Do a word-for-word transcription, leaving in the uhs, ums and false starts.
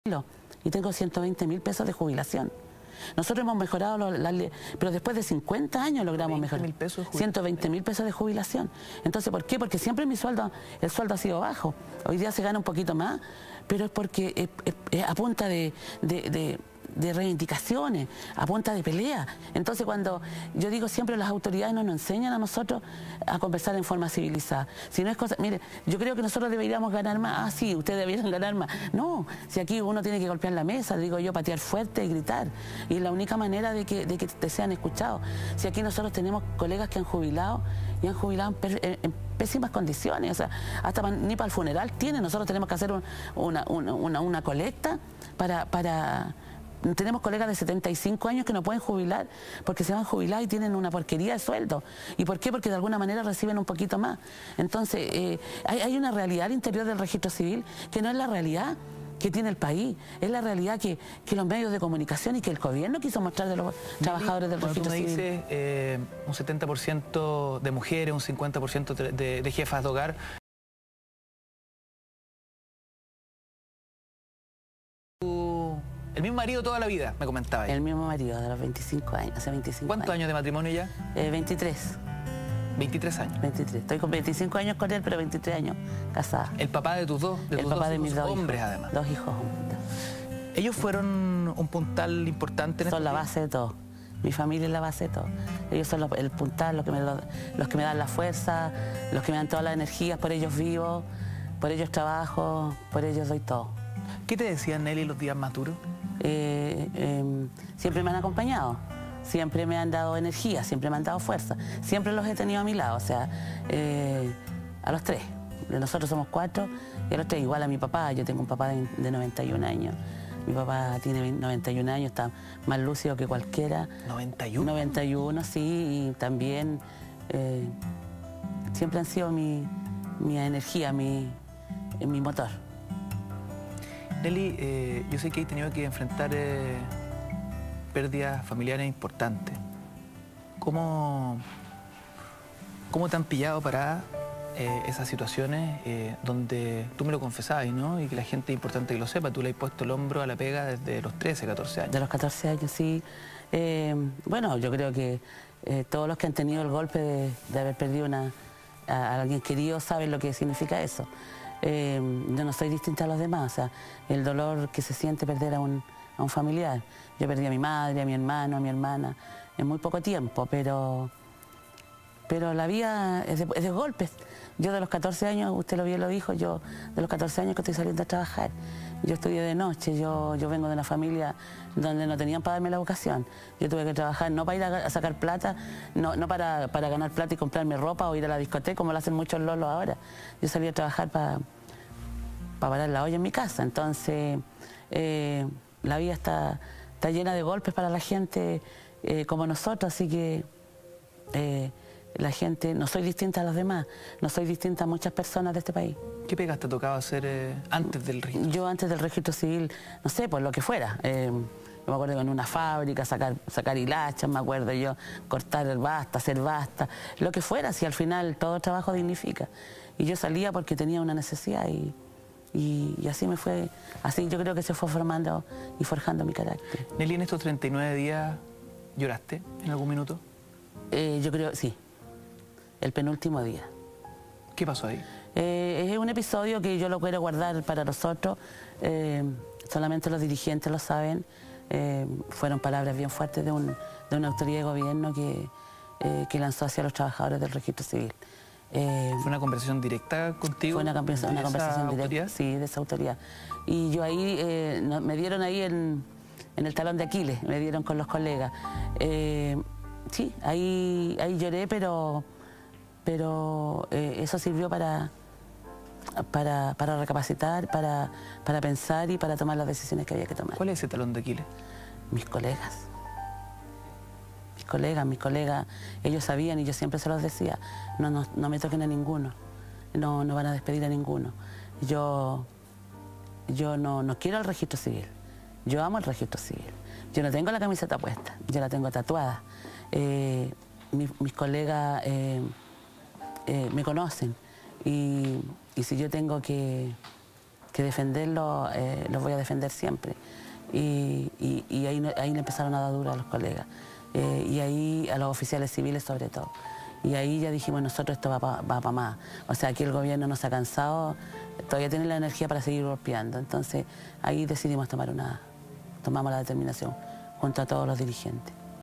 y tengo ciento veinte mil pesos de jubilación. Nosotros hemos mejorado, lo, la, pero después de cincuenta años logramos mejorar. ciento veinte mil pesos de jubilación. Entonces, ¿por qué? Porque siempre mi sueldo, el sueldo ha sido bajo. Hoy día se gana un poquito más, pero es porque es, es, es a punta de, de, de, de reivindicaciones, a punta de pelea. Entonces, cuando yo digo siempre, las autoridades no nos enseñan a nosotros a conversar en forma civilizada. Si no es cosa, mire, yo creo que nosotros deberíamos ganar más. Ah, sí, ustedes deberían ganar más. No, si aquí uno tiene que golpear la mesa, digo yo, patear fuerte y gritar. Y es la única manera de que, de que te sean escuchados. Si aquí nosotros tenemos colegas que han jubilado y han jubilado en, en, en pésimas condiciones, o sea, hasta pa, ni para el funeral tienen. Nosotros tenemos que hacer un, una, una, una, una colecta para... para Tenemos colegas de setenta y cinco años que no pueden jubilar porque se van a jubilar y tienen una porquería de sueldo. ¿Y por qué? Porque de alguna manera reciben un poquito más. Entonces, eh, hay, hay una realidad al interior del registro civil que no es la realidad que tiene el país, es la realidad que, que los medios de comunicación y que el gobierno quiso mostrar de los trabajadores del Cuando registro tú me civil. dices eh, un setenta por ciento de mujeres, un cincuenta por ciento de, de jefas de hogar, el mismo marido toda la vida, me comentaba ella. El mismo marido, de los veinticinco años, hace veinticinco ¿Cuántos años. años de matrimonio ya? Eh, veintitrés. veintitrés años. veintitrés. Estoy con veinticinco años con él, pero veintitrés años casada. ¿El papá de tus dos? De el tus papá dos de mis dos hombres, hijos, además. Dos hijos hombres. ¿Ellos fueron un puntal importante en Son la días? base de todo. Mi familia es la base de todo. Ellos son los, el puntal, los que, me, los, los que me dan la fuerza, los que me dan todas las energías, por ellos vivo, por ellos trabajo, por ellos doy todo. ¿Qué te decían Nelly los días más duros? Eh, eh, siempre me han acompañado, siempre me han dado energía, siempre me han dado fuerza, siempre los he tenido a mi lado, o sea, eh, a los tres. Nosotros somos cuatro y a los tres, igual a mi papá. Yo tengo un papá de, de noventa y un años. Mi papá tiene noventa y un años, está más lúcido que cualquiera. ¿noventa y uno? noventa y uno, sí, y también eh, siempre han sido mi, mi energía, mi, mi motor. Nelly, eh, yo sé que he tenido que enfrentar eh, pérdidas familiares importantes. ¿Cómo, cómo te han pillado para eh, esas situaciones eh, donde tú me lo confesabas, ¿no? Y que la gente es importante que lo sepa, tú le has puesto el hombro a la pega desde los trece, catorce años. De los catorce años, sí. Eh, bueno, yo creo que eh, todos los que han tenido el golpe de, de haber perdido una, a, a alguien querido saben lo que significa eso. Eh, yo no soy distinta a los demás, o sea, el dolor que se siente perder a un, a un familiar. Yo perdí a mi madre, a mi hermano, a mi hermana, en muy poco tiempo, pero, pero la vida es de, es de golpes. Yo de los catorce años, usted lo bien lo dijo, yo de los catorce años que estoy saliendo a trabajar. Yo estudié de noche, yo, yo vengo de una familia donde no tenían para darme la educación. Yo tuve que trabajar no para ir a, a sacar plata, no, no para, para ganar plata y comprarme ropa o ir a la discoteca, como lo hacen muchos lolos ahora. Yo salí a trabajar para para parar la olla en mi casa. Entonces, eh, la vida está, está llena de golpes para la gente eh, como nosotros, así que eh, la gente, no soy distinta a los demás, no soy distinta a muchas personas de este país. ¿Qué pegas te tocaba hacer eh, antes del registro? Yo antes del registro civil, no sé, por lo que fuera. Eh, me acuerdo que en una fábrica, sacar, sacar hilachas, me acuerdo yo, cortar el basta, hacer basta, lo que fuera, si al final todo trabajo dignifica. Y yo salía porque tenía una necesidad y, y, y así me fue, así yo creo que se fue formando y forjando mi carácter. Nelly, en estos treinta y nueve días, ¿lloraste en algún minuto? Eh, yo creo, sí, el penúltimo día. ¿Qué pasó ahí? Eh, es un episodio que yo lo quiero guardar para nosotros, eh, solamente los dirigentes lo saben. Eh, fueron palabras bien fuertes de, un, de una autoridad de gobierno que, eh, que lanzó hacia los trabajadores del registro civil. Eh, ¿Fue una conversación directa contigo? Fue una, conversación, una conversación directa, autoridad? Sí, de esa autoridad. Y yo ahí, eh, no, me dieron ahí en, en el talón de Aquiles, me dieron con los colegas. Eh, sí, ahí, ahí lloré, pero, pero eh, eso sirvió para... Para, para recapacitar, para, para pensar y para tomar las decisiones que había que tomar. ¿Cuál es ese talón de Aquiles? Mis colegas. Mis colegas, mis colegas, ellos sabían y yo siempre se los decía, no, no, no me toquen a ninguno, no, no van a despedir a ninguno. Yo, yo no, no quiero el registro civil, yo amo el registro civil. Yo no tengo la camiseta puesta, yo la tengo tatuada. Eh, mis, mis colegas eh, eh, me conocen. Y, y si yo tengo que, que defenderlo, eh, los voy a defender siempre. Y, y, y ahí, ahí le empezaron a dar duro a los colegas. Eh, y ahí a los oficiales civiles sobre todo. Y ahí ya dijimos, nosotros esto va para pa más. O sea, aquí el gobierno nos ha cansado, todavía tiene la energía para seguir golpeando. Entonces ahí decidimos tomar una, tomamos la determinación junto a todos los dirigentes.